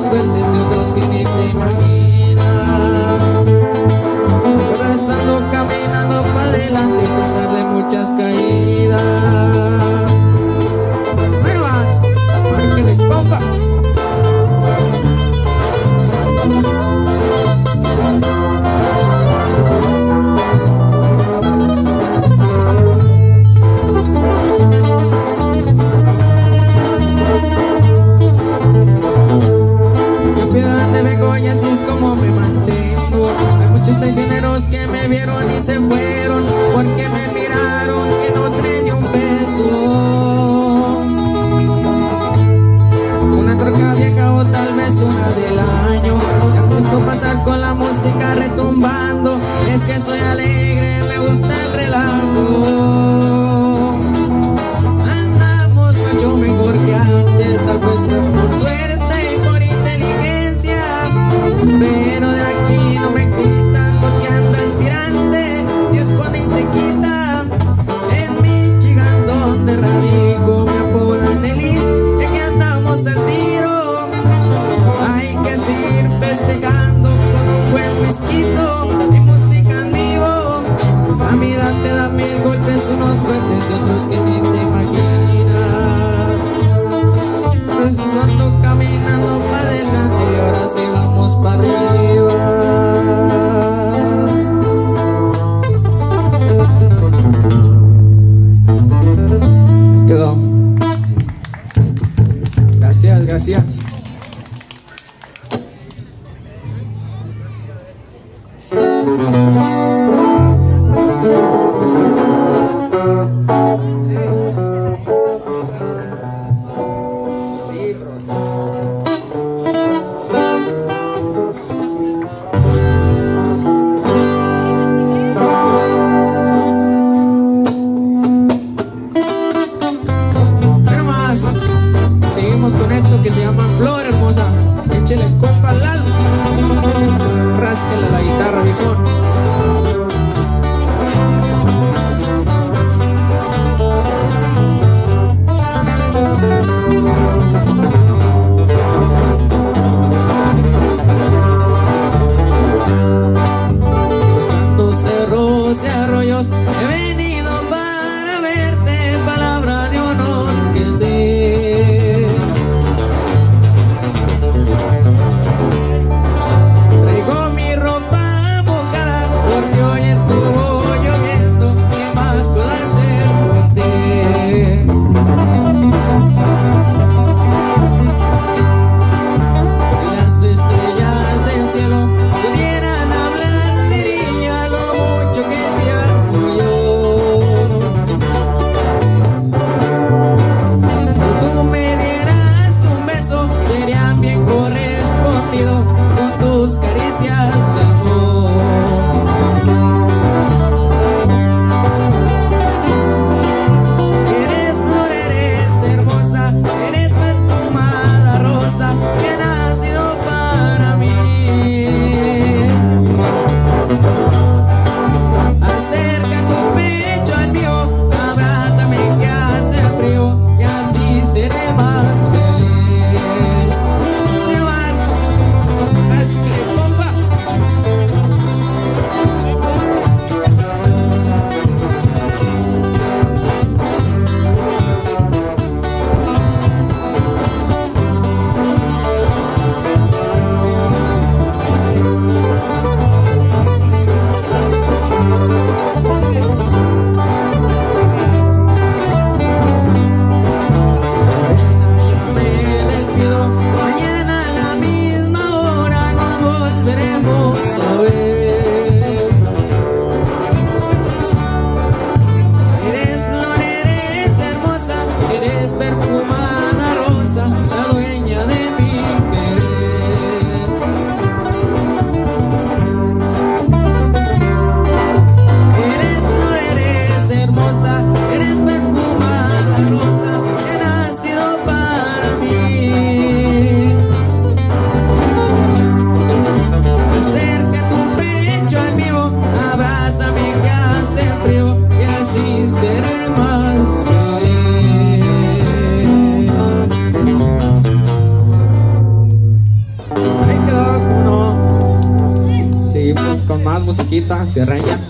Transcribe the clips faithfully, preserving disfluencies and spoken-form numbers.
fuertes y otros que ni te imaginas. Rezando, caminando para adelante, a pesar de muchas caídas. Bueno, va, márquele, compa. Y así es como me mantengo. Hay muchos traicioneros que me vieron y se fueron porque me miraron que no tenía un peso. Una troca vieja o tal vez una del año. Me ha puesto pasar con la música retumbando. Es que soy alegre, me gusta el relajo. Andamos mucho mejor que antes, tal vez por suerte y por inteligencia. Pero de aquí no me quitan porque ando en tirante. Dios pone y te quita. En Michigan donde radico me apodan Elis. Y aquí andamos al tiro. Hay que seguir festejando con un buen whisky y música en vivo. La vida te da mil golpes, unos fuertes y otros que ni te imaginas. Pues ando caminando para adelante y ahora sí vamos para arriba. Quedó. Gracias, gracias. Con esto que se llama Flor Hermosa, échele compa al lado, rásquele la guitarra, viejón. Cruzando cerros y arroyos he venido para verte, palabra de honor que sé. con más musiquita sierreña.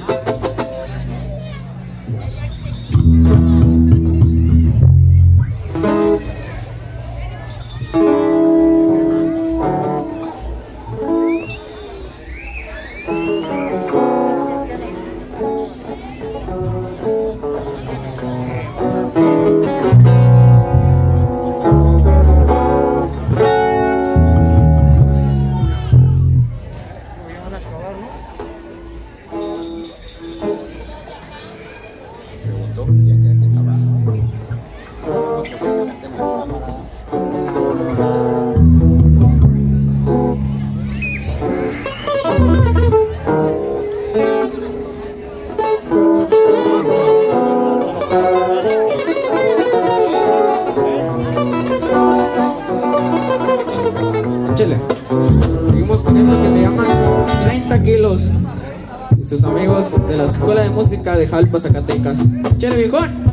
Seguimos con esto que se llama treinta kilos y sus amigos de la Escuela de Música de Jalpa, Zacatecas. ¡Chele, viejón!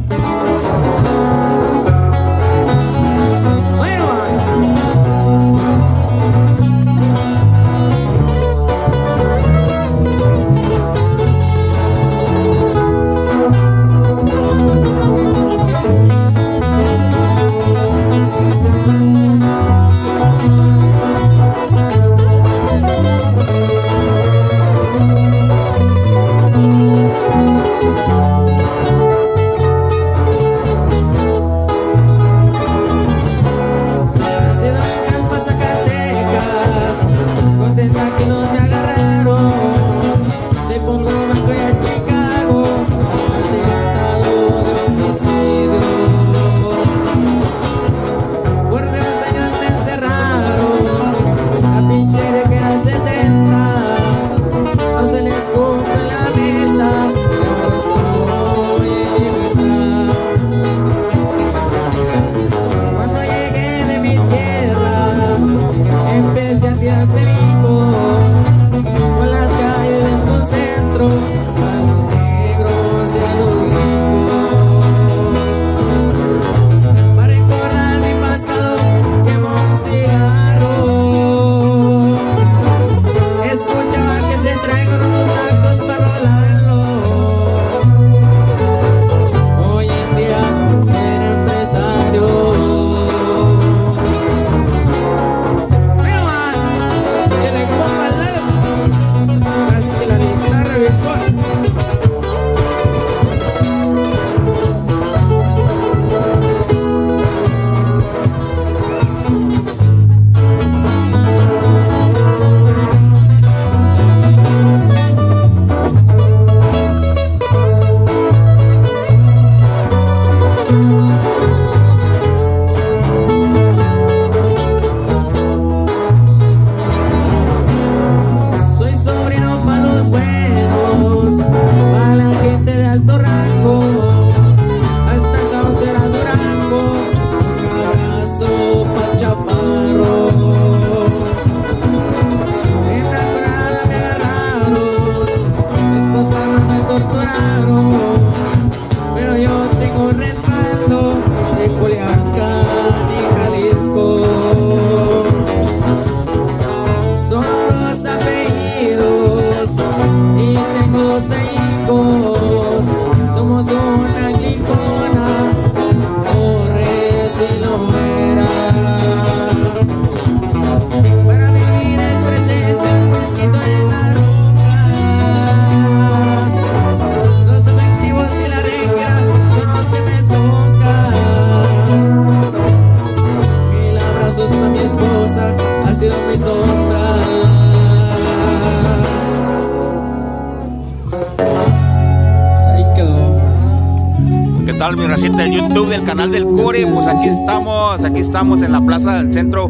Mi racita del YouTube del canal del Core, pues aquí estamos, aquí estamos en la plaza del centro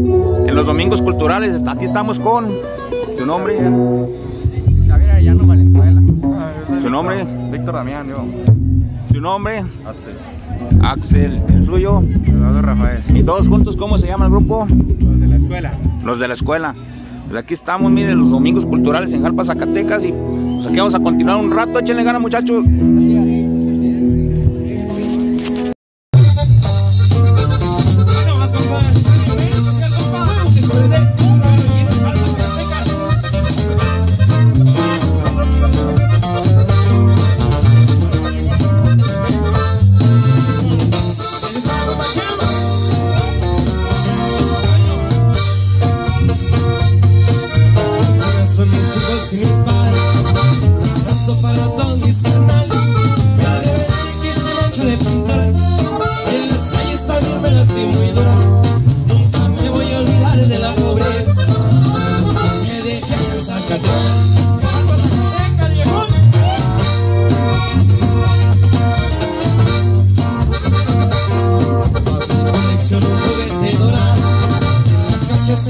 en los domingos culturales. Aquí estamos con su nombre, Xavier Arellano Valenzuela. Su nombre, Víctor Damián. Yo. Su nombre, Axel. Axel. El suyo, Eduardo Rafael. Y todos juntos, ¿cómo se llama el grupo? Los de la escuela. Los de la escuela. Pues aquí estamos, miren, los domingos culturales en Jalpa, Zacatecas, y pues aquí vamos a continuar un rato. Échenle ganas, muchachos. Thank you.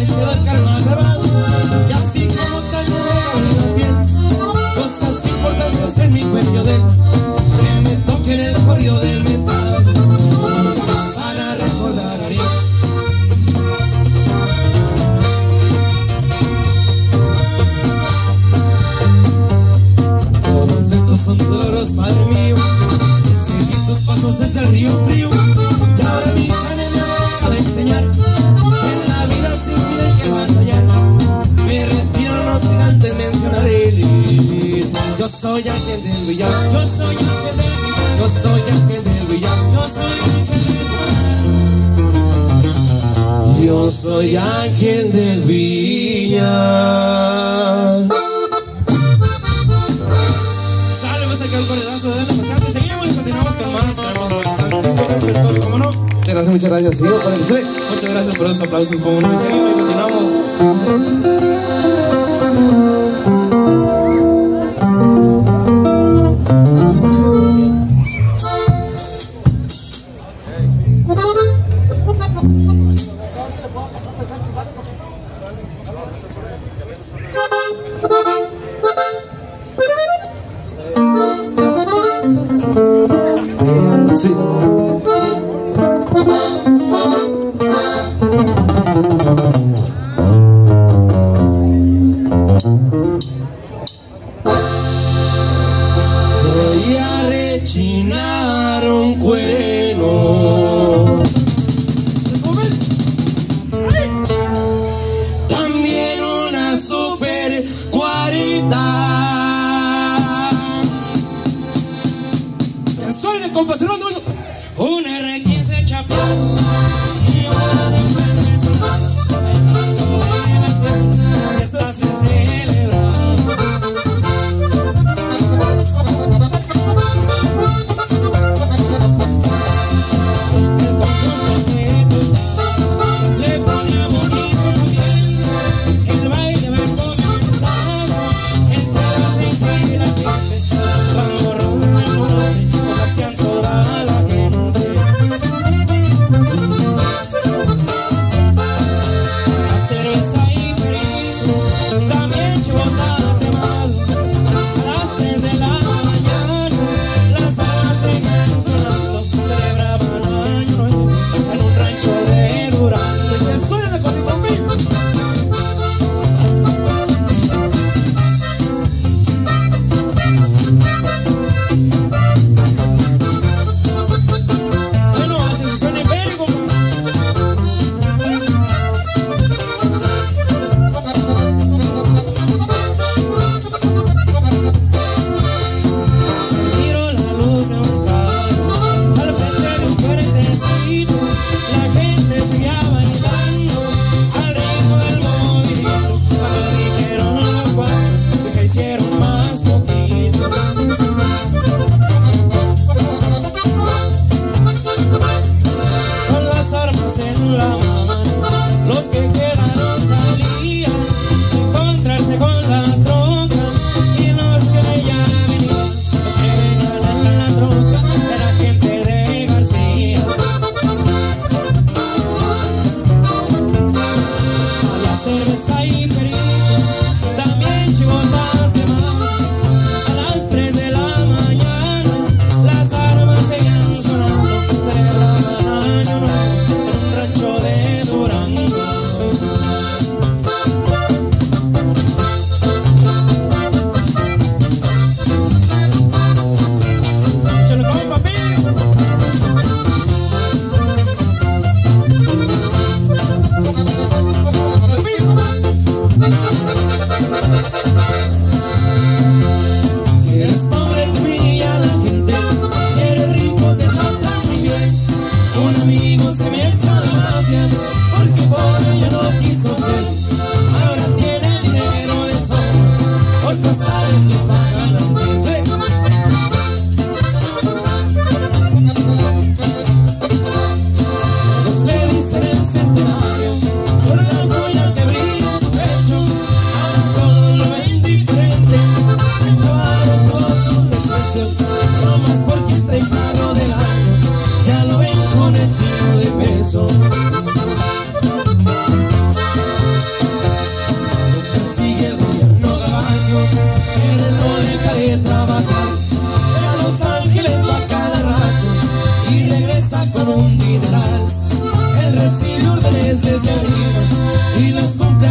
quedó el karma grabado. Y así como tal me veo también cosas importantes en mi cuello de que me toquen el corrido del metal para recordar a Ariel. Todos estos son dolores, padre mío, que seguí tus pasos desde el río frío. Y ahora mi cane me acaba de enseñar que en la vida sin fin hay que batallar. Me retiro no sin antes mencionar el yo soy ángel del billar, yo soy ángel del billar, yo soy ángel del billar, yo soy ángel del billar, yo soy ángel del billar. Sale, vas a quedar el corredazo de la pasante. Seguimos y continuamos con más. Tenemos bastante, ¿cómo no? Muchas gracias, muchas gracias. Seguimos para el suelo. Muchas gracias por esos aplausos, como no. Seguimos y continuamos. Sí. Soy a rechinar un cuerno, también una super cuarita. Suene, compañero, un R quince Chapán y una de la esta se celebra. Le ponía bonito bien, el baile va a comenzar, el pueblo se inspira siempre cuando ronda el monte, hacían toda la gente.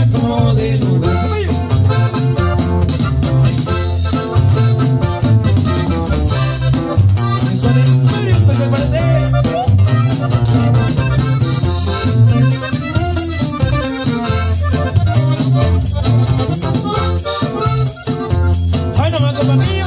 acomode el lugar. Eso es muy especial para ti. Ay, no me hago mío.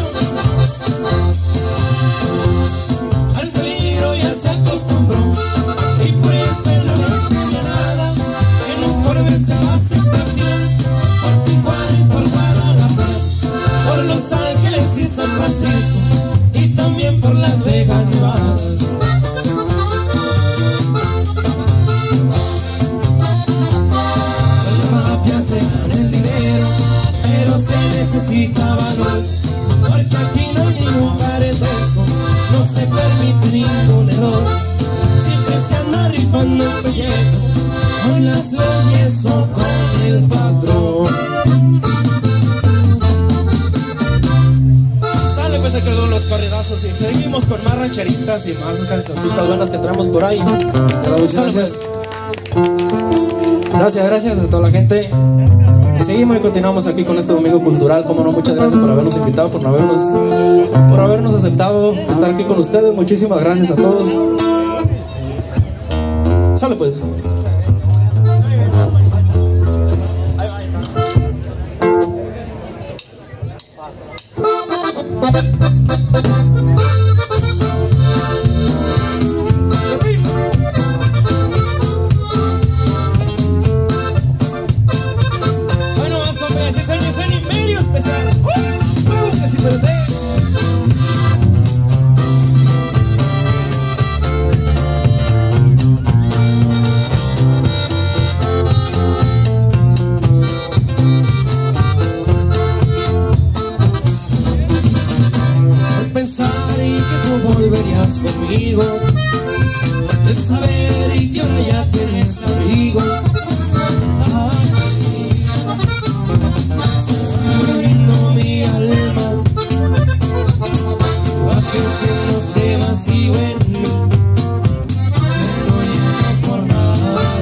Al peligro ya se acostumbró y por eso en la nada en un Corvette se va sin perdió por Tijuana y por Guadalajara, por Los Ángeles y San Francisco y también por Las Vegas, Nevada. La mafia se gana el dinero, pero se necesita valor, porque aquí no hay ningún parentesco, no se permite ningún error. Siempre se anda rifando el pellejo, con las leyes o con el patrón. Sale pues, se quedó los corridazos y seguimos con más rancheritas y más cancioncitas buenas que traemos por ahí. Muchas gracias. Gracias, gracias a toda la gente. Y seguimos y continuamos aquí con este domingo cultural. Como no, muchas gracias por habernos invitado, por habernos, por habernos aceptado estar aquí con ustedes. Muchísimas gracias a todos. Sale pues. Bueno, más compadres, ese año es un medio especial. ¡Uh! ¡Que si perdés! Pensar y que tú volverías conmigo, de saber y que ahora ya tienes abrigo. Muriendo mi alma, va creciendo este vacío en mí, que no lleno por nada,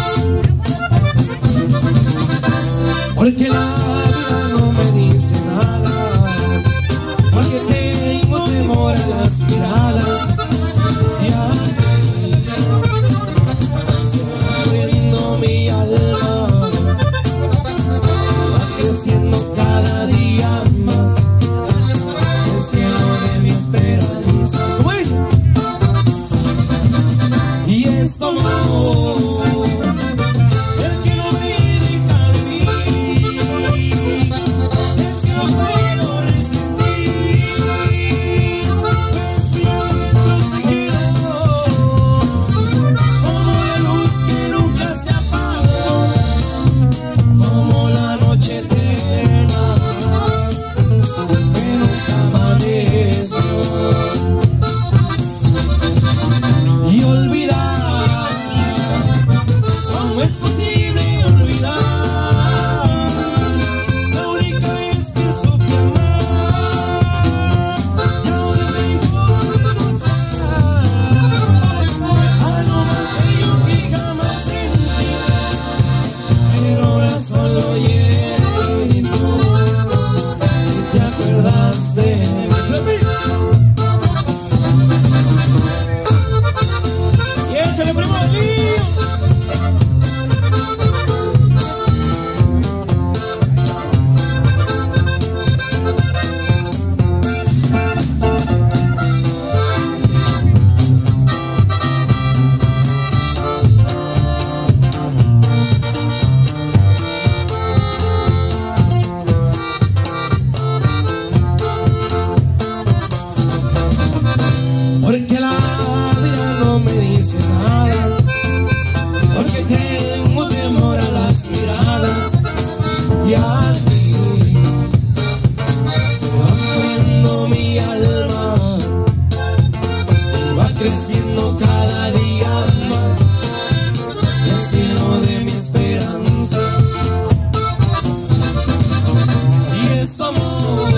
porque la vida no me dice nada, porque tengo temor a las miradas. Ya se muriendo mi alma, va creciendo cada día más el cielo de mi esperanza. ¿Cómo dice? Y esto no, el que no me deja vivir, es que no puedo resistir. Como la luz que nunca se apaga, como la noche eterna que nunca amaneció. Y olvidar, ¿cómo es posible olvidar la única vez que supe amar? Y ahora tengo que gozar a lo más bello que jamás sentí, pero ahora solo llego y tú y te acuerdas de mí. Y échale, primo del lío. Porque la vida no me dice nada, porque tengo temor a las miradas. Y a ti se va muriendo mi alma, va creciendo cada día más el cielo de mi esperanza. Y esto amor,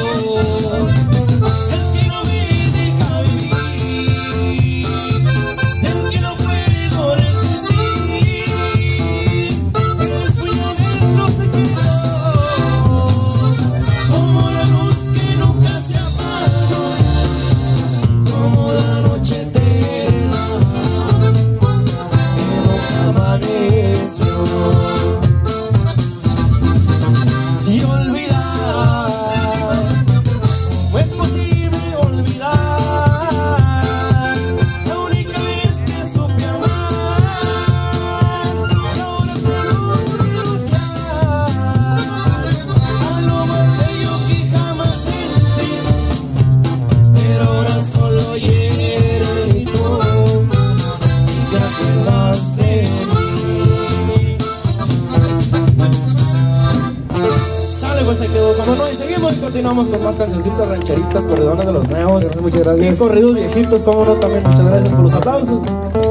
el que no me deja vivir, el que no puedo resistir, pero es muy adentro. ahí quedó, como no, y seguimos y continuamos con más cancioncitas rancheritas, corridones de los nuevos. Muchas gracias. Y corridos viejitos, como no, también muchas gracias por los aplausos.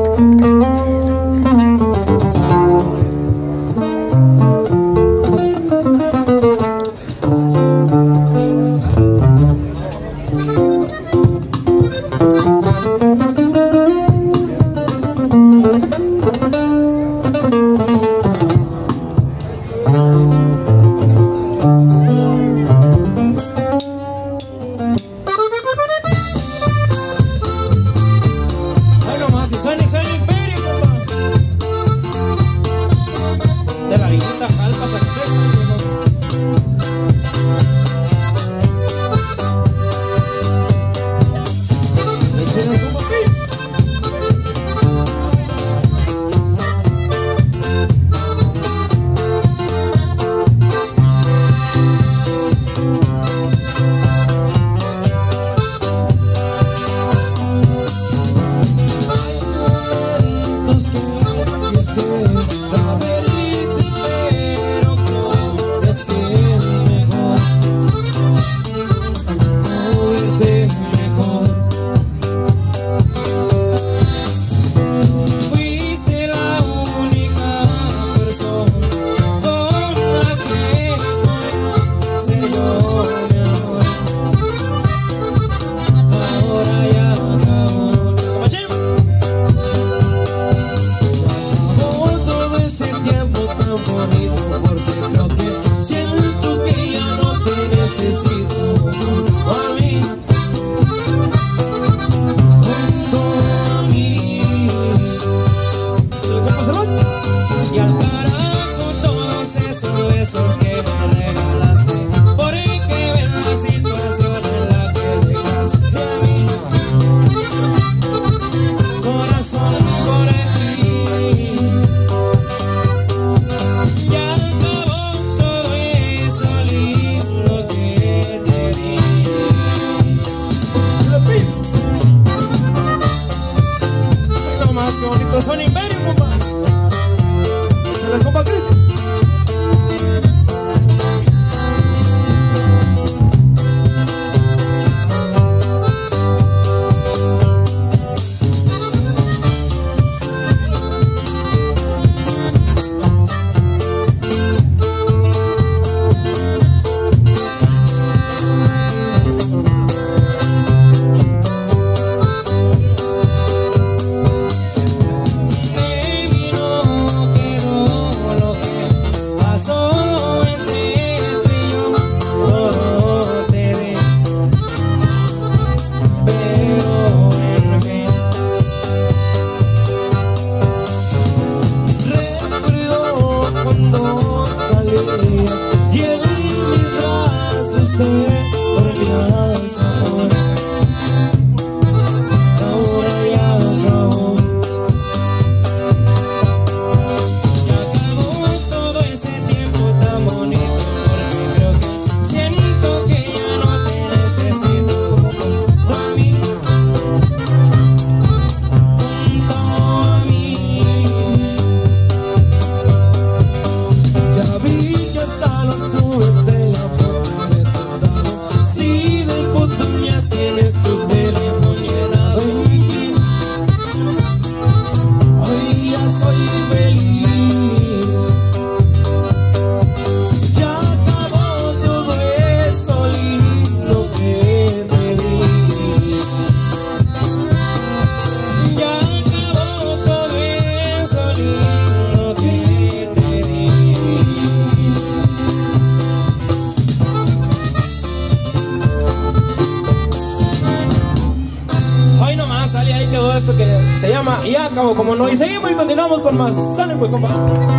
Y acabo, como no, y seguimos y continuamos con más. Sale pues, compa.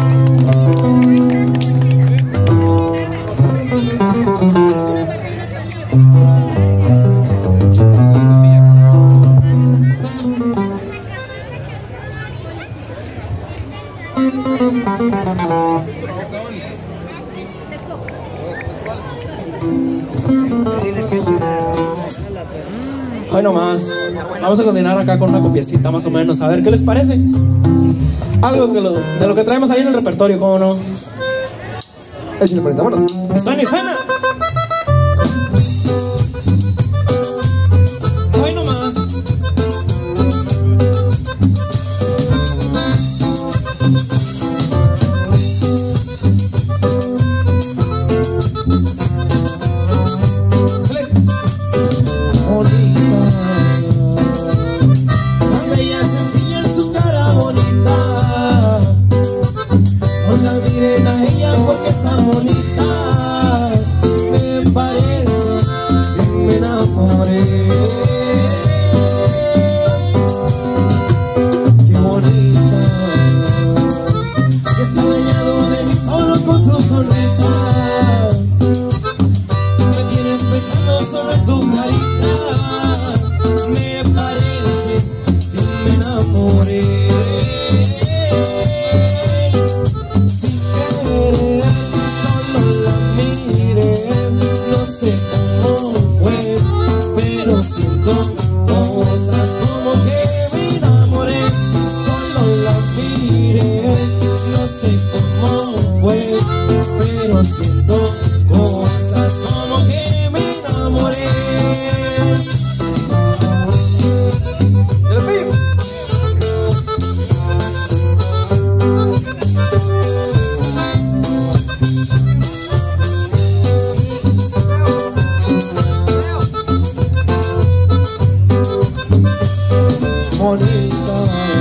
Hoy nomás, vamos a continuar acá con una copiecita más o menos, a ver qué les parece. Algo que lo, de lo que traemos ahí en el repertorio, ¿cómo no? Échale, vámonos. Suena y suena. siento cosas como que me enamoré. Bonita,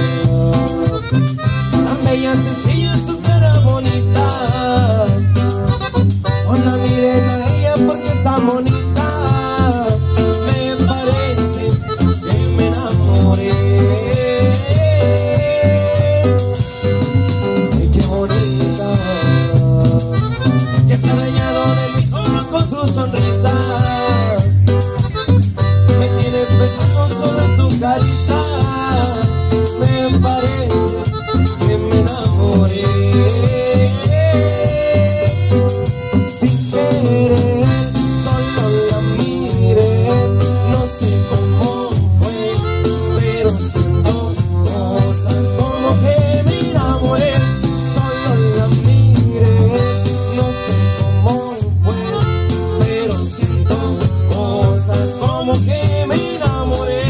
tan bella, sencilla, su cara bonita. No la miren a ella porque está bonita. Me parece que me enamoré. Ay, qué bonita, que se ha bañado de mi solo con su sonrisa. Me tienes pensando solo en tu carita. Me parece que me enamoré. Sin querer, solo la miré. No sé cómo fue, pero siento cosas como que me enamoré. Solo la miré. No sé cómo fue, pero siento cosas como que me enamoré.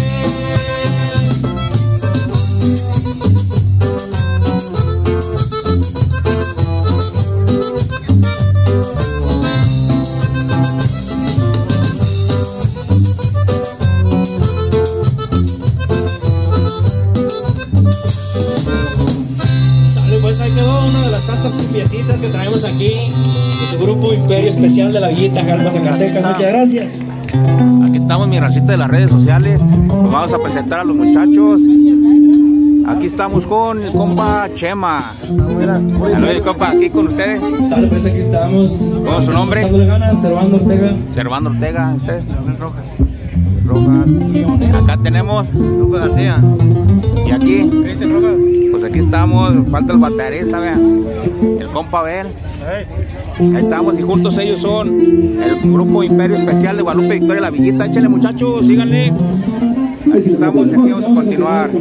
Sale, pues ahí quedó una de las tantas cumbiecitas que traemos aquí de su grupo Imperio Especial de la Villita Jalpa, Zacatecas. Muchas gracias. Aquí estamos, mi racita de las redes sociales. Nos vamos a presentar a los muchachos. Aquí estamos con el compa Chema. Saludos, compa, aquí con ustedes. Sale, pues aquí estamos. ¿Cómo es su nombre? Dándole ganas, Servando Ortega. Servando Ortega, ustedes. Rojas. Rojas. Acá tenemos Lucas García. Y aquí, Cristian Rojas. pues aquí estamos. Falta el baterista, vean. El compa Abel. Ahí estamos y juntos ellos son el grupo Imperio Especial de Guadalupe Victoria La Villita. Échale, muchachos, síganle. Aquí estamos y aquí vamos a continuar.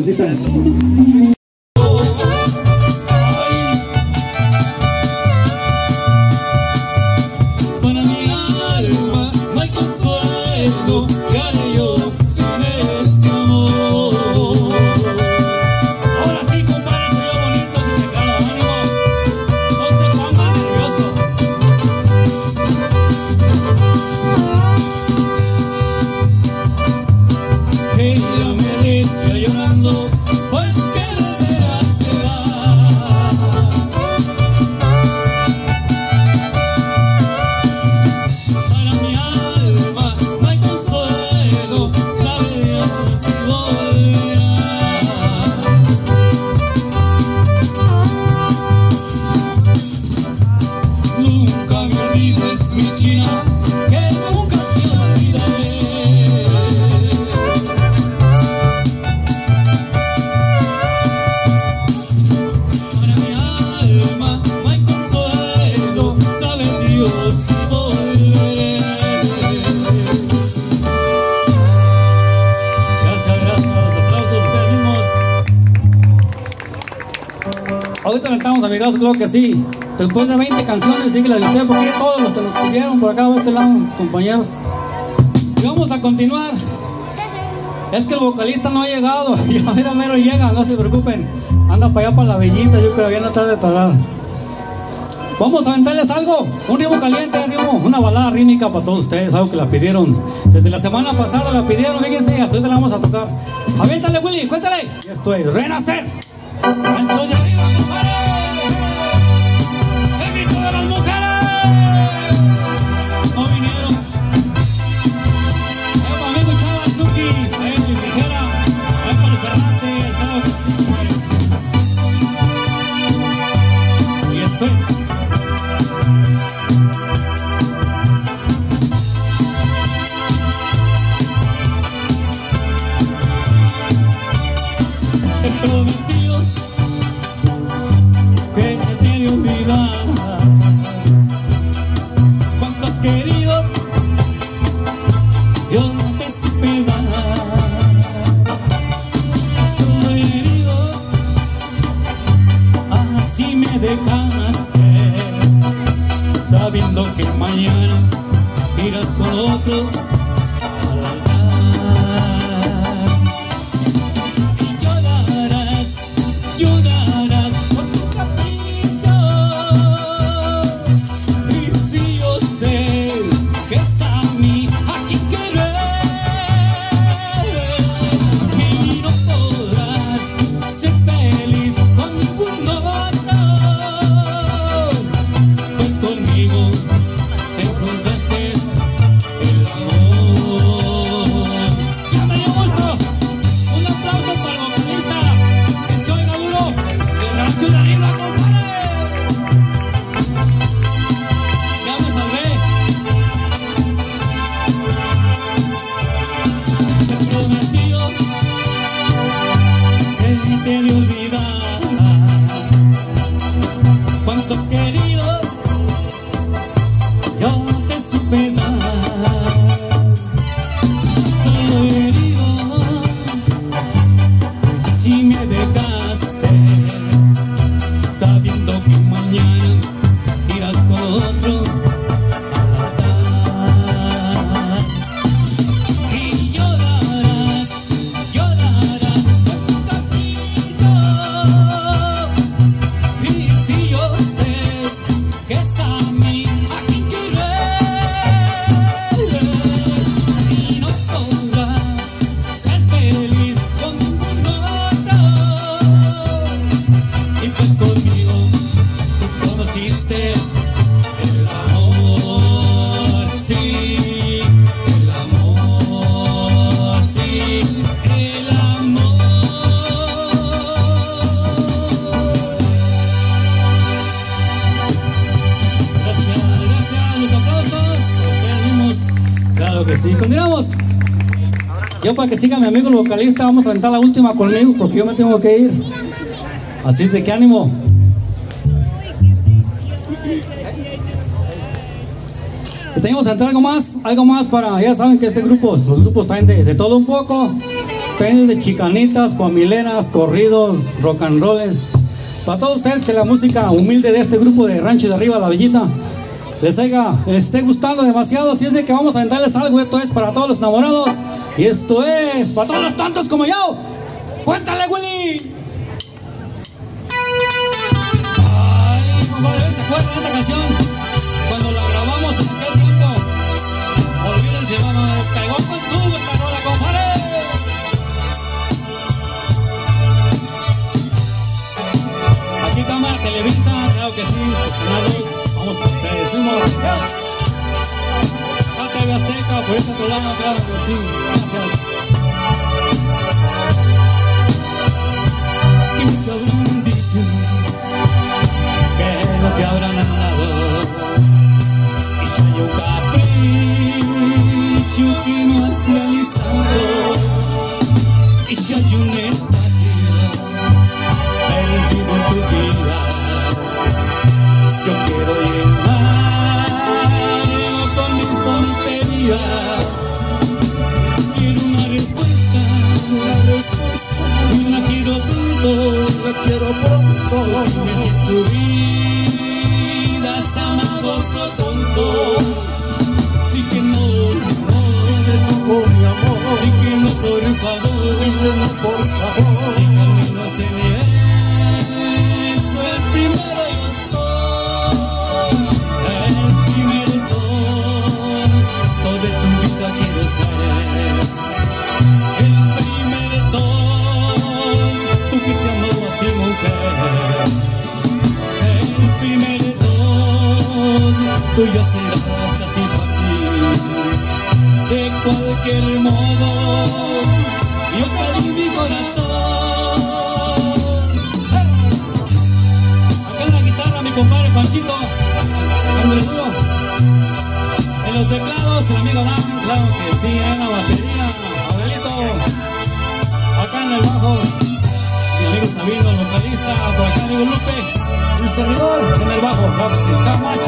Para mi alma no hay consuelo, que haré yo sin este amor. Ahora sí, compadre, soy yo bonito, si te cala, ánimo. No se ponga nervioso. Ella me decía llorando, pues que no verás llegar. Para mi alma no hay consuelo, sabe Dios si volverá. Nunca me olvides, mi China, que nunca te olvidaré. Para mi alma no hay consuelo, sabe Dios si volveré. Gracias, gracias, los aplausos de ustedes mismos. Ahorita cantamos, amigos, creo que sí. Después de veinte canciones, sí que las de ustedes, porque todos los que nos pidieron por acá, de este lado, los compañeros. Y vamos a continuar. Es que el vocalista no ha llegado, y a ver, a mero llega, no se preocupen. Anda para allá, para la Villita, yo creo que ya no está de parada. Vamos a aventarles algo, un ritmo caliente, un ritmo, una balada rítmica para todos ustedes, algo que la pidieron. Desde la semana pasada la pidieron, fíjense, hasta hoy te la vamos a tocar. Aviéntale, Willy, cuéntale. Esto es Renacer. Rancho de arriba, compadre. El grito de las mujeres. No vinieron. Ahí para amigo Chava, Zuki, ahí en su tijera, ahí para el Ferrante, y esto es. Te prometió sabiendo que mañana irás con otro al altar. Y llorarás, llorarás por tu capricho. Y si yo sé que es a mí a quien querer, y no podrás ser feliz con ningún otro, pues conmigo te cruzaste el amor. Ya me dio gusto. Un aplauso para el vocalista que se oiga duro del rancho de arriba, compadre. Ya me salvé. Te prometió que te de olvidar cuánto querido yo te supe dar. Solo herido, así me dejaste, sabiendo que mañana irás con otro al altar. Y llorarás, llorarás por tu capricho. Y si yo sé que es a mí a quien querer, y no podrás ser feliz con ningún otro, y pues conmigo tú conociste el amor, sí, el amor, sí, el amor. Gracias, gracias, los aplausos, los pedimos. Claro que sí, continuamos. Yo, para que siga mi amigo el vocalista, vamos a aventar la última conmigo porque yo me tengo que ir. Así es de que ánimo. Y tenemos que entrar algo más, algo más para, ya saben que este grupo, los grupos traen de, de todo un poco. Traen de chicanitas, comileras, corridos, rock and rolls. Para todos ustedes que la música humilde de este grupo de Rancho de Arriba, La Villita, les, haya, les esté gustando demasiado. Así es de que vamos a aventarles algo. Esto es para todos los enamorados. Y esto es para todos los tontos como yo. ¡Cuéntale, Willy! Ay, compadre, ¿se acuerdan de esta canción? Cuando la grabamos en aquel tiempo. Olvídense, no, no, descargó con tubo esta rola, compadre. Aquí cámara Televisa, claro que sí, canales, vamos con ustedes, fuimos. A T V Azteca, por este programa, claro que sí, gracias. ¿Qué me habrán dicho? ¿Qué es lo que habrán andado? Y si hay un capricho que no has realizado, y si hay un espacio perdido en tu vida, yo quiero llenarlo con mis tonterías. Quiero una respuesta, una respuesta, y la quiero pronto, la quiero pronto. Dime si tu vida has amado otro tonto, sí que no, no, no, mi amor, y que no, por favor, dímelo por favor, déjame no hacer eso, el primero yo soy, el primero tonto de tu vida quiero ser, el primer tonto, tú que te amo a ti mujer, el primer tonto, tuyo será satisfacción, de cualquier modo, yo te di mi corazón. ¡Hey! Acá en la guitarra mi compadre Panchito, Andrés Duro. En los teclados el amigo Dan, claro que sí, en la batería, Abelito. Acá en el bajo, mi amigo Sabino, el vocalista, por acá amigo Lupe, el servidor en el bajo, claro que sí, Camacho.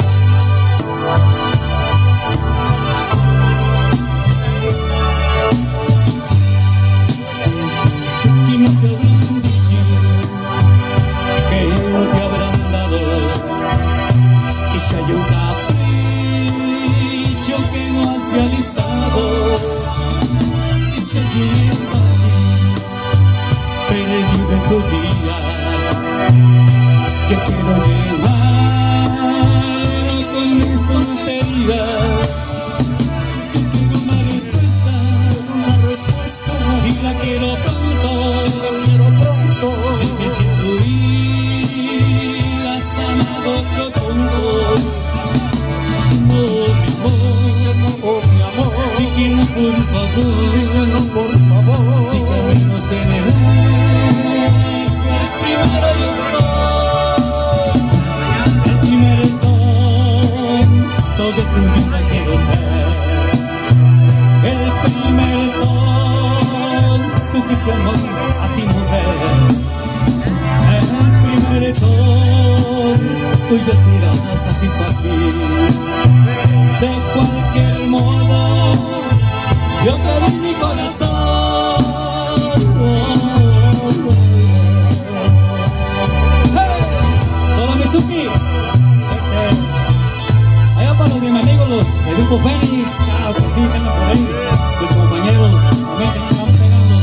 ¿Quién no te habrán dicho? ¿Qué es lo que habrán dado? Y si hay un capo idealizado. Y si alguien está aquí, perdido en tu día, yo quiero llenarlo con mis tonterías. Yo quiero una respuesta, una respuesta, y la quiero pronto, la quiero pronto. Es que si tú has amado otro tonto, oh mi amor, díganos por favor, díganos por favor, dígame no se me da, el primero y el sol, el primer tonto de tu vida quiero ser, el primer tonto que te amó a ti mujer, el primer tonto ya será satisfacir. De cualquier modo, yo te doy mi corazón. ¡Hey! Todo Mizuki. Allá para los de mis amigos, los del grupo Fénix, claro que sí, vengan por ahí, mis compañeros, también que nos van pegando.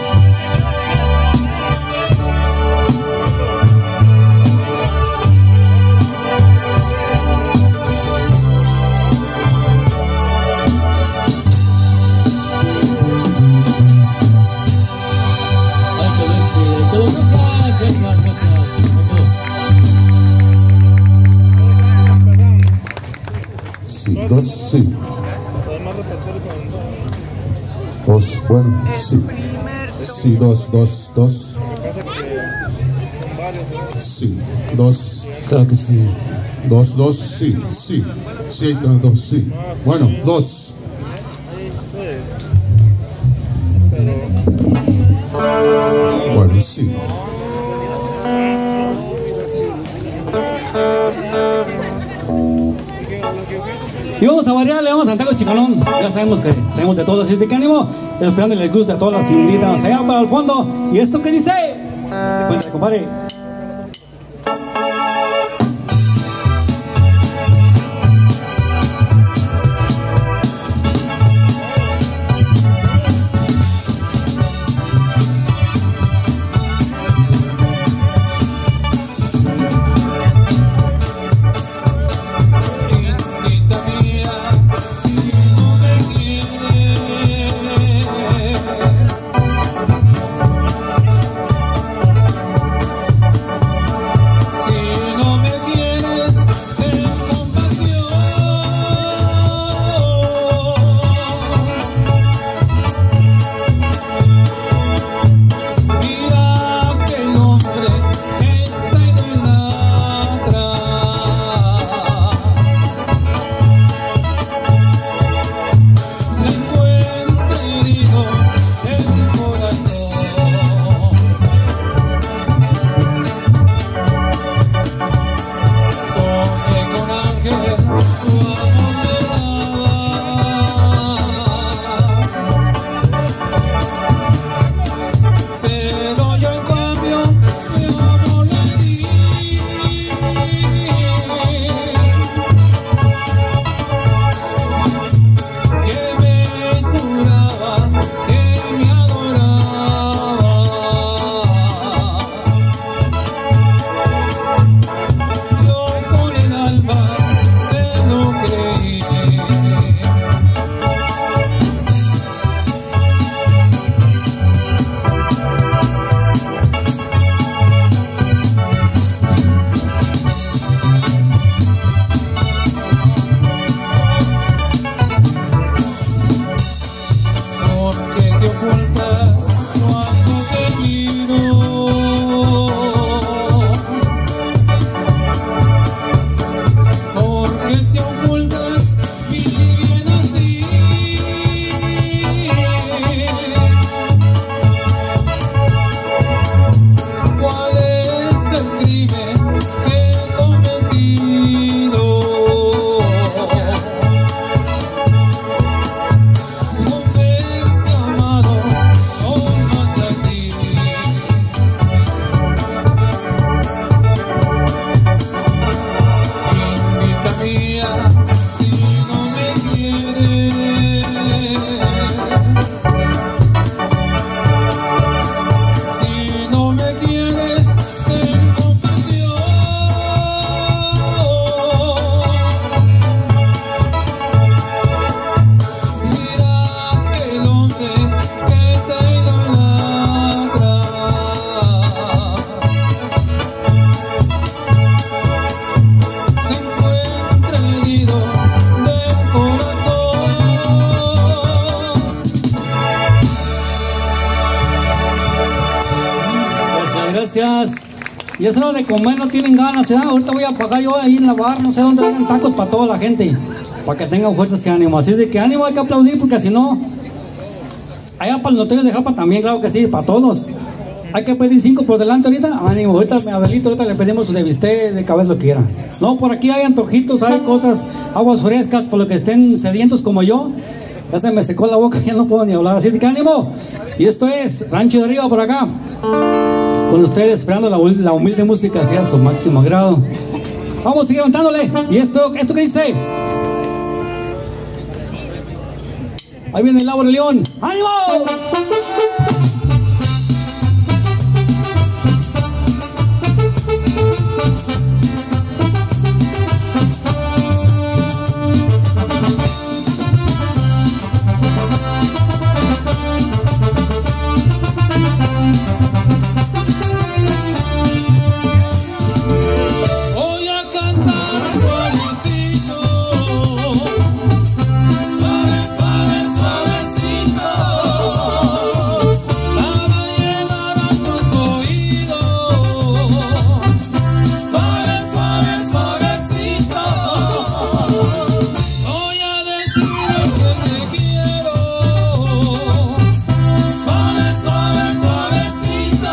Dos, sí. Dos, bueno, sí. Sí, dos, dos, dos. Sí, dos. Claro que sí. Dos, dos, sí, sí. Sí, dos, dos, sí. Bueno, dos. Bueno, sí. Y vamos a variar, le vamos a cantar con Chicalón. Ya sabemos que tenemos de todo, así es de que ánimo. Esperando que les guste a todas las señoritas allá para el fondo. ¿Y esto qué dice? Cuéntale, compadre. Hey. Y es hora de comer, no tienen ganas, ¿eh? Ahorita voy a pagar yo ahí en la barra, no sé dónde venden tacos para toda la gente, para que tengan fuerzas y ánimo. Así es de que ánimo, hay que aplaudir, porque si no, allá para el notario de Japa también, claro que sí, para todos. Hay que pedir cinco por delante ahorita, ánimo, ahorita a Abelito, ahorita le pedimos de bistec, de cabeza, lo quiera. No, por aquí hay antojitos, hay cosas, aguas frescas, por lo que estén sedientos como yo. Ya se me secó la boca, ya no puedo ni hablar, así es de que ánimo. Y esto es Rancho de Arriba por acá, con ustedes esperando la, la humilde música hacia su máximo grado. Vamos a seguir levantándole. Y esto, esto que dice, ahí viene el Lauro León. ¡Ánimo! Voy a cantar suavecito, suave, suave, suavecito, para llegar a tus oídos. Suave, suave, suavecito, voy a decirte que te quiero. Suave, suave, suavecito,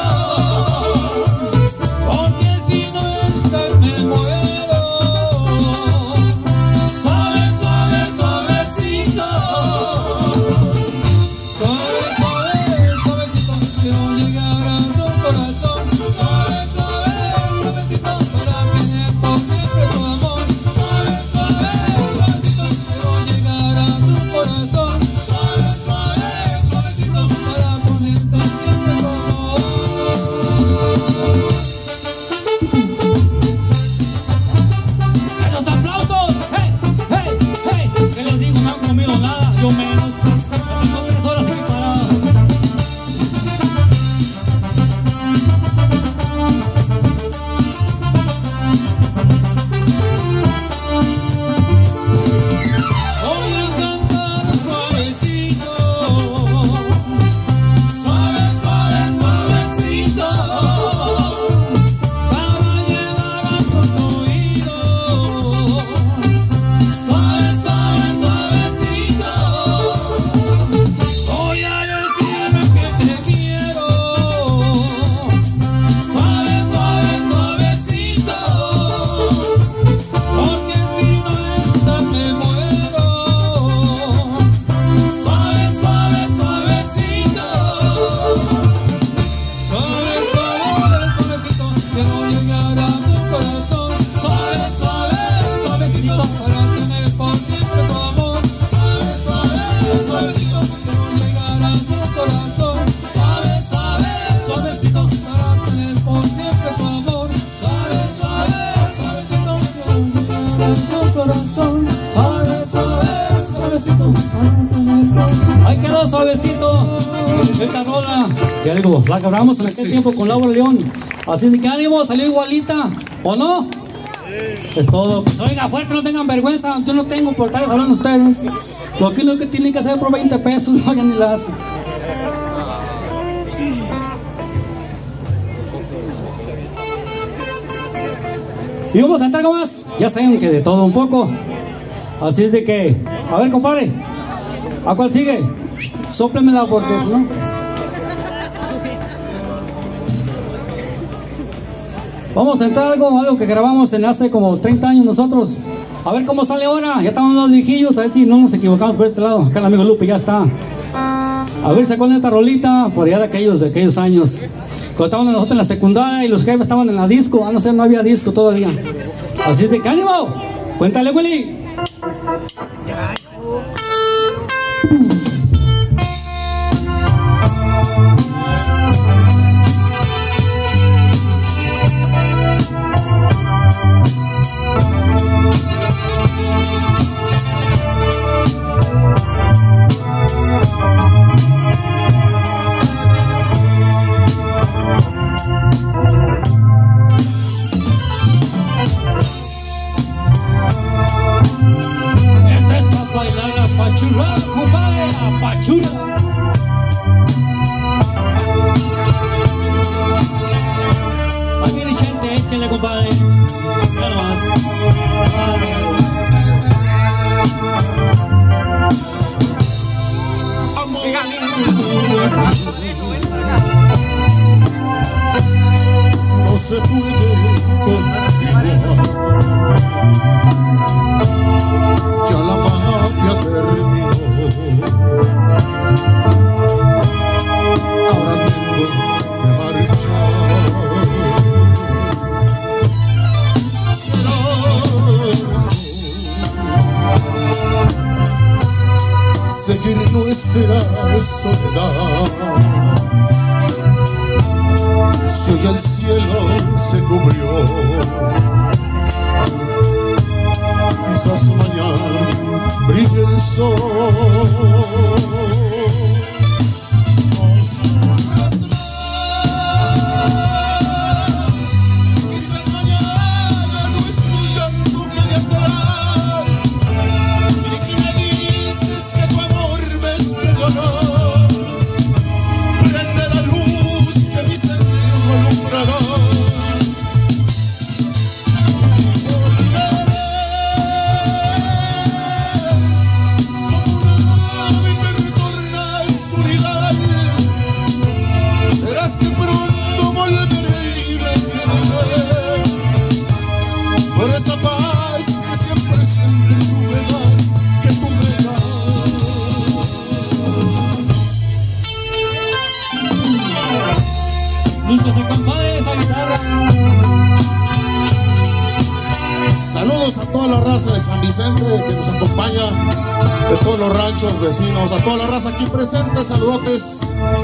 porque si no estás me muero. Suave, suave, suavecito, suave, suave, suavecito, quiero llegar a tu corazón. Suave, suave, suavecito, para tener por siempre tu amor. Suave, suave, suavecito, quiero llegar a tu corazón. Suave, suave, suavecito, para ponerte siempre tu amor. ¡En los aplausos! ¡Hey! ¡Hey! ¡Hey! ¿Qué les digo? No han comido nada, yo menos. Ya tengo tres horas aquí parado. Voy a cantar suavecito, suave, suave, suavecito, para llegar a tus oídos. Suave, suave, suavecito, voy a decirme que te quiero. Suave, suave, suavecito, porque si no estás me muero. Suave, suave, suavecito, suave, suave, suavecito, quiero llegar a tu corazón. Suave, suave, suavecito, para tener por siempre tu amor. Suave, suave, suavecito, quiero llegar a tu corazón. Suave, suave, suavecito, para tener por siempre tu amor. Suave, suave, suavecito, quiero llegar a tu corazón. Suave, suave, suavecito, para tener por siempre. Ahí quedó suavecito esta rola. Y algo, la grabamos en aquel tiempo con Laura León. Así es de que ánimo, salió igualita, ¿o no? Es todo. Pues oiga, fuerte, no tengan vergüenza. Yo no tengo por estar hablando ustedes. Lo que lo que tienen que hacer por veinte pesos, no hagan ni las. Y vamos a entrar con más. Ya saben que de todo un poco. Así es de que, a ver, compadre, ¿a cuál sigue? Sóplemela porque si no. Vamos a entrar algo, algo que grabamos en hace como treinta años nosotros. A ver cómo sale ahora. Ya estamos los viejillos, a ver si no nos equivocamos por este lado. Acá el amigo Lupe ya está. A ver, ¿se acuerdan de esta rolita? Por allá de aquellos, de aquellos años. Cuando estábamos nosotros en la secundaria y los jefes estaban en la disco. Ah, no sé, no había disco todavía. Así es de que ánimo. Cuéntale, Willy. Esta es para bailar la pachurra, compadre, la pachurra. Ahí viene Chente. seguir nuestra soledad. Si hoy el cielo se cubrió, quizás mañana brille el sol. Saludos a toda la raza de San Vicente que nos acompaña, de todos los ranchos vecinos, a toda la raza aquí presente, saludotes.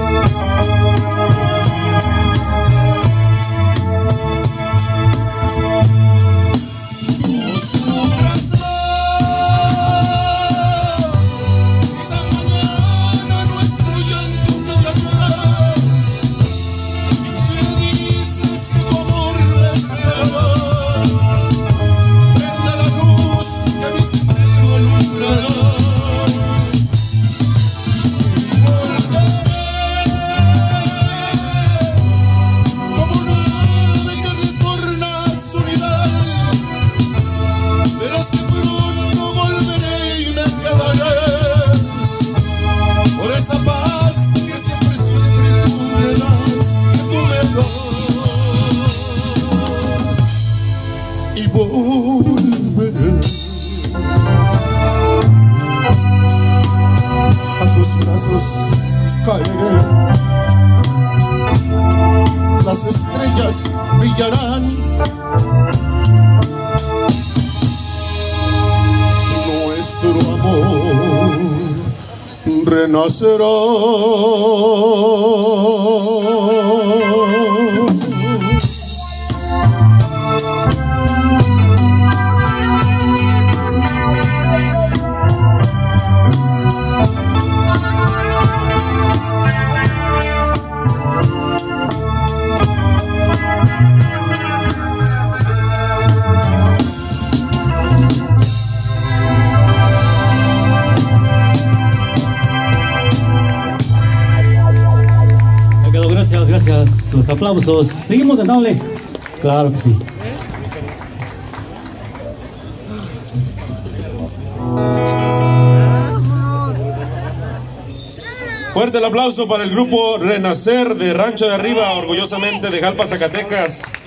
Las estrellas brillarán, nuestro amor renacerá. Gracias, los aplausos. Seguimos dándole. Claro que sí. Fuerte el aplauso para el grupo Renacer de Rancho de Arriba, orgullosamente de Jalpa, Zacatecas.